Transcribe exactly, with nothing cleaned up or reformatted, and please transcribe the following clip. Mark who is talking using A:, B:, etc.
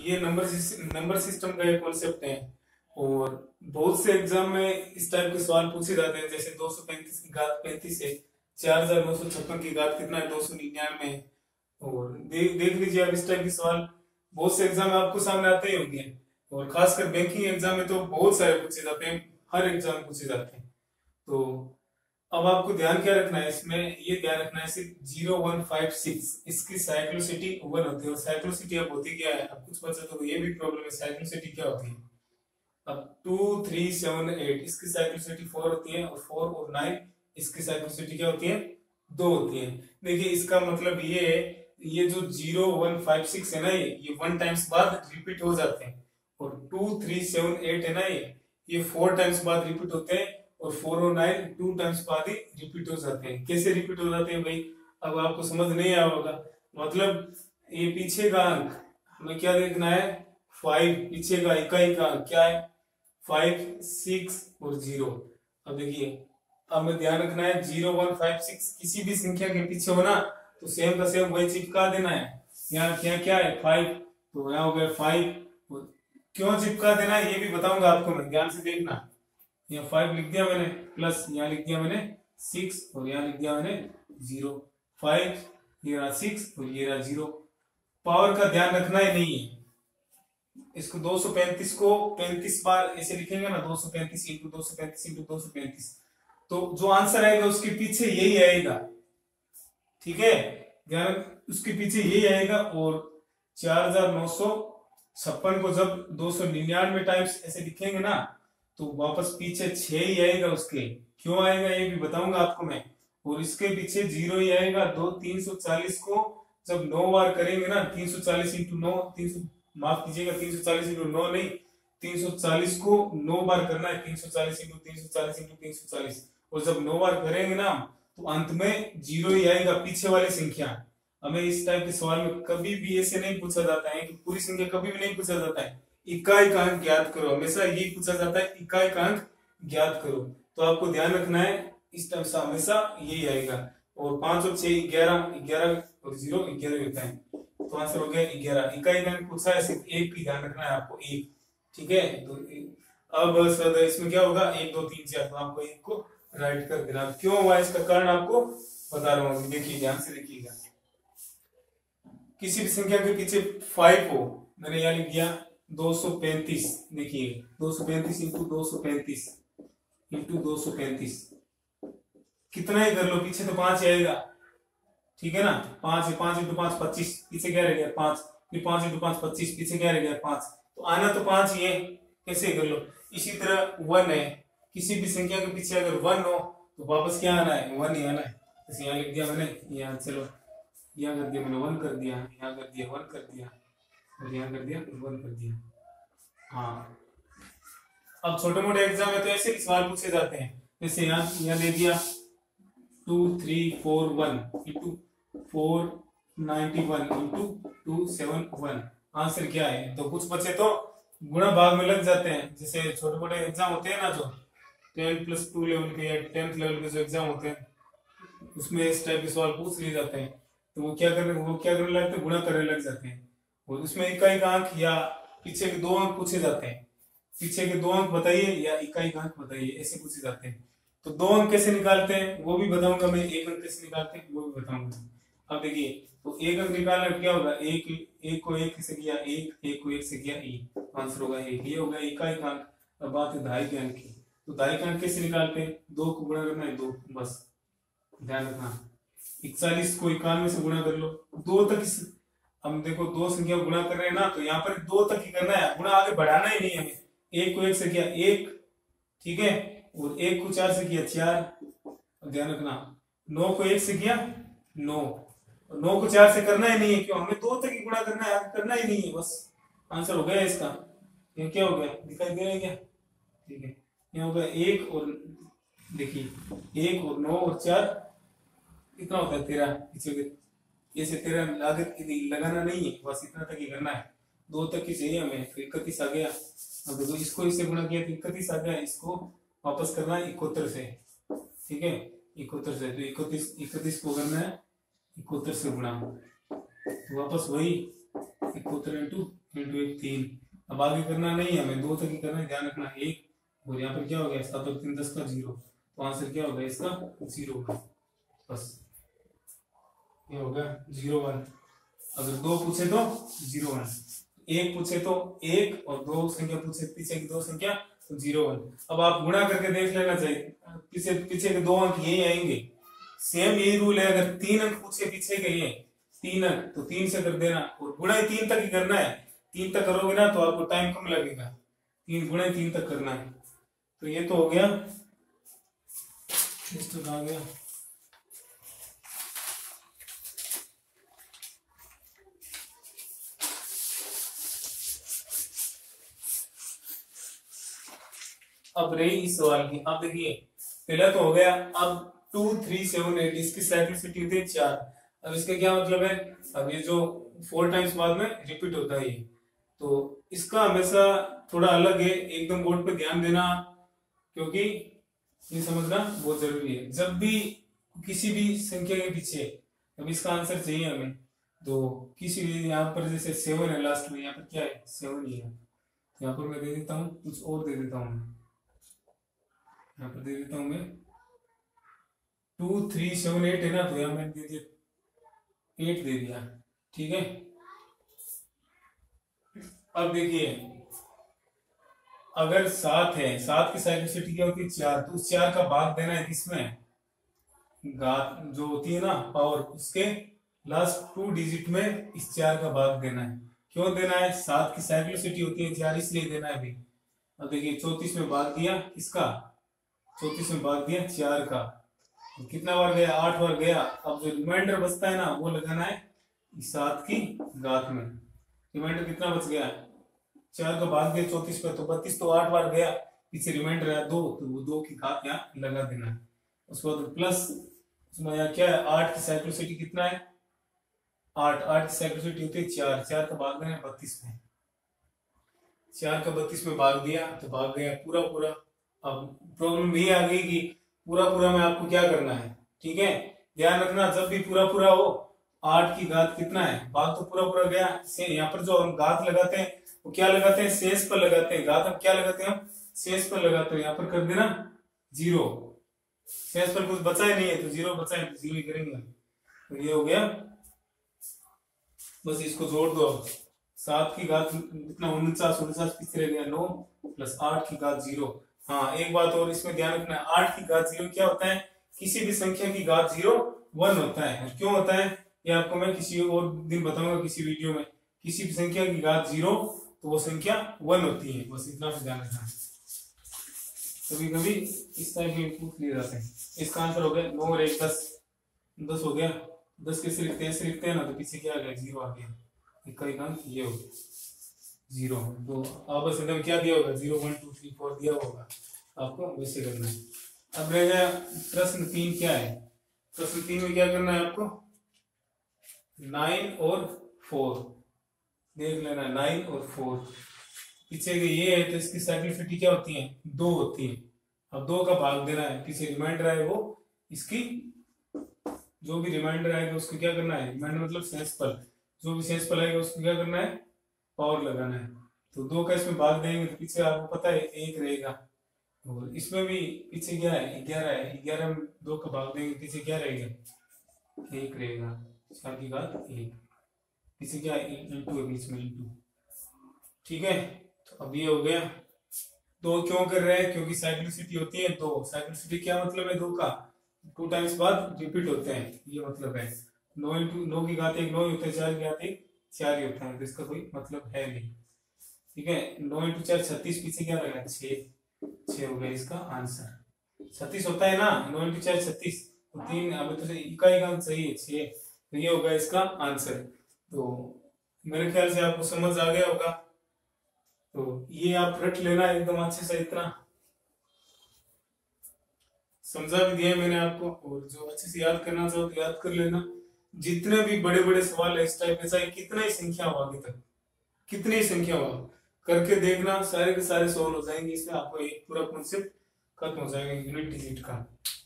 A: ये number number system का एक कॉन्सेप्ट है और बहुत से एग्जाम में इस टाइप के सवाल पूछे जाते हैं, जैसे दो सौ पैंतीस की घात पैंतीस है, चार हजार नौ सौ छप्पन की घात कितना है, दो सौ निन्यानवे। और देख देख लीजिए आप, इस टाइप के सवाल बहुत से एग्जाम में आपको सामने आते ही होंगे और खासकर बैंकिंग एग्जाम में तो बहुत सारे पूछे जाते हैं, हर एग्जाम पूछे जाते हैं। तो अब आपको ध्यान क्या रखना है इसमें, ये ध्यान रखना है सिर्फ जीरो वन फाइव सिक्स इसकी साइक्लोसिटी वन होती है। और साइक्लोसिटी अब होती क्या है, अब कुछ बच्चों को ये भी प्रॉब्लम है साइक्लोसिटी क्या होती है। अब टू थ्री सेवन एट इसकी साइक्लोसिटी फोर होती है और फोर और नाइन इसकी साइक्लोसिटी क्या होती है, दो होती है। देखिए इसका मतलब ये है, ये जो जीरो वन फाइव सिक्स है ना, ये ये वन टाइम्स बाद रिपीट हो जाते हैं और टू थ्री सेवन एट है ना, ये ये फोर टाइम्स बाद रिपीट होते हैं और फोर और नाइन टू टाइम्स बाद ही रिपीट हो जाते हैं। कैसे रिपीट हो जाते हैं भाई, अब आपको समझ नहीं आया होगा। मतलब ये पीछे का अंक हमें क्या देखना है, फाइव, पीछे का इकाई का अंक क्या है, फाइव सिक्स और जीरो। अब देखिए अब हमें ध्यान रखना है जीरो वन फाइव सिक्स किसी भी संख्या के पीछे हो ना तो सेम का सेम वही चिपका देना है। यहाँ क्या क्या है फाइव, तो यहाँ हो गया फाइव। क्यों चिपका देना है ये भी बताऊंगा आपको मैं, ध्यान से देखना। यहाँ फाइव लिख दिया मैंने, प्लस यहाँ लिख दिया मैंने सिक्स और यहाँ लिख दिया मैंने जीरो। फाइव ये रहा सिक्स और ये रहा जीरो। पावर का ध्यान रखना ही नहीं है। इसको दो सौ पैंतीस को पैंतीस बार ऐसे लिखेंगे ना, दो सौ पैंतीस इंटू दो सौ पैंतीस इंटू दो सौ पैंतीस, तो जो आंसर आएगा उसके पीछे यही आएगा। ठीक है, ध्यान, उसके पीछे यही आएगा। और चार हजार नौ सौ छप्पन को जब दो सौ निन्यानवे टाइम्स ऐसे लिखेंगे ना तो वापस पीछे छह ही आएगा उसके। क्यों आएगा ये भी बताऊंगा आपको मैं। और इसके पीछे जीरो ही आएगा। दो तीन सौ चालीस को जब नौ बार करेंगे ना, तीन सौ चालीस इंटू नौ, तीन सौ माफ कीजिएगा तीन सौ चालीस इंटू नौ नहीं, तीन सौ चालीस को नौ बार करना है। तीन सौ चालीस इंटू तीन सौ चालीस इंटू तीन सौ चालीस, और जब नौ बार करेंगे ना तो अंत में जीरो ही आएगा पीछे वाली संख्या। हमें इस टाइप के सवाल में कभी भी ऐसे नहीं पूछा जाता है कि पूरी संख्या कभी भी नहीं पूछा जाता है, इकाई का अंक ज्ञात करो, हमेशा यही पूछा जाता है, इकाई का अंक ज्ञात करो। तो आपको ध्यान रखना है इस टाइप से हमेशा यही आएगा। और पांच और छह ग्यारह, ग्यारह और जीरो ग्यारह होता है, तो आंसर हो गया ग्यारह। इकाई का अंक पूछा है, सिर्फ एक भी ध्यान रखना है आपको, एक। ठीक है, तो अब सर इसमें क्या होगा, एक दो तीन चार, तो आपको एक को राइट कर देना। क्यों हुआ इसका कारण आपको बता रहा हूँ, देखिए ध्यान से देखिएगा। किसी भी संख्या के पीछे फाइव हो, मैंने यहाँ लिख दिया दो सौ पैंतीस। देखिए दो सौ पैंतीस इंटू दो सौ पैंतीस इंटू दो सौ पैंतीस, कितना ही कर लो, पीछे तो पांच आएगा। ठीक है ना, पांच है, पांच इंटू पांच पच्चीस, पीछे क्या रह गया पांच, फिर पांच इंटू पांच पच्चीस, पीछे क्या रह गया पांच, तो आना तो पांच ही है, कैसे कर लो। इसी तरह वन है, किसी भी संख्या के पीछे अगर वन हो तो वापस क्या आना है, वन ही आना है। जैसे यहाँ लिख दिया मैंने, यहाँ चलो यहाँ कर दिया मैंने वन कर दिया, यहाँ कर दिया वन कर दिया और यहाँ कर दिया वन कर दिया। हाँ, अब छोटे मोटे एग्जाम में तो ऐसे भी सवाल पूछे जाते हैं। जैसे यहाँ यहाँ दे दिया two three four one into four ninety one into two seven one, answer क्या है। तो कुछ बच्चे तो गुणा भाग में लग जाते हैं। जैसे छोटे मोटे एग्जाम होते हैं ना, जो टेन प्लस टू लेवल के या टेंथ लेवल के जो एग्जाम होते हैं उसमें इस टाइप के सवाल पूछ लिए जाते हैं, तो वो क्या करने वो क्या करने लगते हैं, गुणा करने लग जाते हैं। और उसमें इकाई का अंक या पीछे के दो अंक पूछे जाते हैं, पीछे के दो अंक बताइए या इकाई का अंक बताइए, ऐसे पूछे जाते हैं। तो दो अंक कैसे निकालते हैं वो भी बताऊंगा मैं, एक अंक कैसे निकालते हैं वो भी बताऊंगा। अब देखिए, तो एक अंक निकालना क्या होगा, एक एक को एक से किया एक, एक को एक से किया एक, आंसर होगा एक। ये होगा इकाई का अंक। अब बात है दहाई के अंक की, तो दहाई का अंक कैसे निकालते हैं, दो को गुणा करना है, दो, बस ध्यान रखना। इकतालीस को इक्यानवे से गुणा कर लो, दो तक इस, हम देखो दो संख्या गुणा कर रहे हैं ना, तो यहाँ पर दो तक ही करना है, गुणा आगे बढ़ाना ही नहीं है हमें। एक को एक से किया एक, ठीक है, और एक को चार से किया चार, ध्यान रखना। नौ को एक से किया नौ, नौ को चार से करना ही नहीं है, क्यों, हमें दो तक ही गुणा करना है, आगे करना ही नहीं है, बस आंसर हो गया इसका। ये क्या हो गया, दिखाई दे रहा है क्या, ठीक है, ये हो गया एक, और देखिए एक और नौ और चार कितना होता है, तेरह। पीछे ऐसे तेरह लागत लगाना नहीं है, बस इतना तक ही करना है, दो तक ही चाहिए हमें। फिर इकतीस आ गया, अब देखो इसको इससे गुणा किया तो इकतीस आ गया, इसको वापस करना है इकहत्तर से, ठीक है, इकहत्तर से, तो इकतीस इकतीस को करना है इकहत्तर से गुणा, तो वापस वही इकहत्तर इंटू इंटू एक तीन। अब आगे करना नहीं है हमें, दो तक ही करना है, ध्यान रखना। एक और यहाँ पर क्या हो गया, सात और तीन दस का जीरो, तो आंसर क्या होगा इसका जीरो वन। बस ये होगा जीरो वन। अगर दो पूछे तो जीरो वन, एक पूछे तो एक, और दो संख्या पूछे पीछे की दो संख्या तो जीरो वन। अब आप गुणा करके देख लेना चाहिए, पीछे पीछे के दो अंक यही आएंगे। सेम यही रूल है, अगर तीन अंक पूछे पीछे के ये तीन अंक तो तीन से कर देना, और गुणा तीन तक ही करना है। तीन तक करोगे ना तो आपको टाइम कम लगेगा, तीन गुणा तीन तक करना है। तो ये तो हो गया, इस तो आ गया। अब रही इस सवाल की। अब देखिए पहला तो हो गया। अब टू थ्री सेवन एट इसकी साइक्लिसिटी होती है चार। अब इसका क्या मतलब है, अब ये जो फोर टाइम्स बाद में रिपीट होता है ये, तो इसका हमेशा थोड़ा अलग है, एकदम बोर्ड पे ध्यान देना, क्योंकि ये समझना बहुत जरूरी है। जब भी किसी भी संख्या के पीछे अब इसका आंसर चाहिए हमें, तो किसी भी यहाँ पर जैसे सेवन है लास्ट में, यहाँ पर क्या है सेवन ही है, यहाँ पर मैं दे देता हूँ कुछ और दे देता हूँ, यहाँ पर दे देता हूँ मैं टू थ्री सेवन एट है ना, तो यहाँ मैंने दे दिया एट दे दिया, ठीक है। अब देखिए अगर सात है, सात की साइक्लिसिटी क्या होती है चार, तो उस चार का भाग देना है किसमें, घात जो होती है ना पावर, उसके लास्ट टू डिजिट में इस चार का भाग देना है। क्यों देना है, सात की साइक्लिसिटी होती है चार, इसलिए देना है अभी। अब देखिए चौतीस में भाग दिया किसका, चौतीस में भाग दिया चार का, तो कितना बार गया, आठ बार गया। अब जो रिमाइंडर बचता है ना वो लगाना है सात की घात में। रिमाइंडर कितना बच गया, चार का भाग दिया चौतीस पे, तो बत्तीस तो आठ बार गया, पीछे रिमाइंडर है दो, तो वो दो की घात यहाँ लगा देना है। उसके बाद प्लस उसमें यहाँ क्या है, आठ की साइक्लिसिटी कितना है, आठ, आठ की साइक्लिसिटी होती है चार, चार का भाग देना है बत्तीस में, चार का बत्तीस में भाग दिया तो भाग गया पूरा पूरा। अब प्रॉब्लम ये आ गई कि पूरा पूरा में आपको क्या करना है, ठीक है। ध्यान रखना जब भी पूरा पूरा हो, आठ की घात कितना है, भाग तो पूरा पूरा गया, से यहाँ पर जो हम घात लगाते हैं वो क्या लगाते हैं, शेष पर लगाते हैं। घात हम क्या लगाते हैं, हम शेष पर लगाते हैं। यहाँ पर कर देना जीरो, शेष पर कुछ बचा ही नहीं है तो जीरो बचा है तो जीरो ही करेंगे। तो ये हो गया, बस इसको जोड़ दो। सात की घात कितना, उनचास, उनचास पीछे रह गया नौ, प्लस आठ की घात जीरो। हाँ एक बात और इसमें ध्यान रखना है, आठ की घात जीरो क्या होता है, किसी भी संख्या की घात जीरो वन होता है। और क्यों होता है ये आपको मैं किसी और दिन बताऊंगा किसी वीडियो में। किसी भी संख्या की घात जीरो तो वो संख्या वन होती है, बस इतना भी ध्यान रखना। कभी कभी इस टाइप के पूछ लिए जाते हैं। इसका आंसर हो गया नौ और एक दस, दस हो गया, दस के सिर्फ तेईस लिखते हैं ना तो पीछे क्या आ गया, जीरो आ गया, इक्का एक अंक ये हो गया जीरो। तो आप बस एकदम क्या दिया होगा, zero one two three four दिया होगा, आपको वैसे करना है। अब रह गया प्रश्न तीन, क्या है प्रश्न तीन में क्या करना है आपको, नाइन और फोर देख लेना, नाइन और फोर पीछे के ये है तो इसकी साइक्लिसिटी क्या होती है, दो होती है। अब दो का भाग देना है, पीछे रिमाइंडर आए वो इसकी जो भी रिमाइंडर आएगा उसको क्या करना है, रिमाइंडर मतलब शेषफल, जो भी शेषफल आएगा उसको क्या करना है, पावर लगाना है। तो दो का इसमें भाग देंगे तो पीछे आपको पता है एक रहेगा, और इसमें भी पीछे क्या है ग्यारह है, ग्यारह में दो का भाग देंगे पीछे क्या रहेगा, एक रहेगा, चार की घात एक, पीछे क्या है इंटू है बीच में इंटू, ठीक है। तो अब ये हो गया। दो क्यों कर रहे हैं, क्योंकि साइक्लिसिटी होती है दो, साइक्लिसिटी क्या मतलब है, दो का टू टाइम्स बाद रिपीट होते हैं, ये मतलब है। नौ इंटू नौ की घात एक नौ ही होता है, चार की घात एक चार ही होता है, तो इसका कोई मतलब है नहीं, ठीक है। नौ इंटू चार छत्तीस, पीछे क्या लगा छह, छह हो गया इसका आंसर। छत्तीस होता है ना, नौ इंटू चार छत्तीस, तो तीन अब तो इकाई का अंक सही है छह, तो ये होगा इसका आंसर। तो मेरे ख्याल से आपको समझ आ गया होगा, तो ये आप रट लेना एकदम अच्छे से, इतना समझा भी दिया मैंने आपको, और जो अच्छे से याद करना चाहो तो याद कर लेना। जितने भी बड़े बड़े सवाल है इस टाइप के, चाहे कितना ही संख्या हो आगे तक, कितनी ही संख्या हो करके देखना, सारे के सारे सॉल्व हो जाएंगे। इसमें आपको एक पूरा कॉन्सेप्ट खत्म हो जाएगा यूनिट डिजिट का।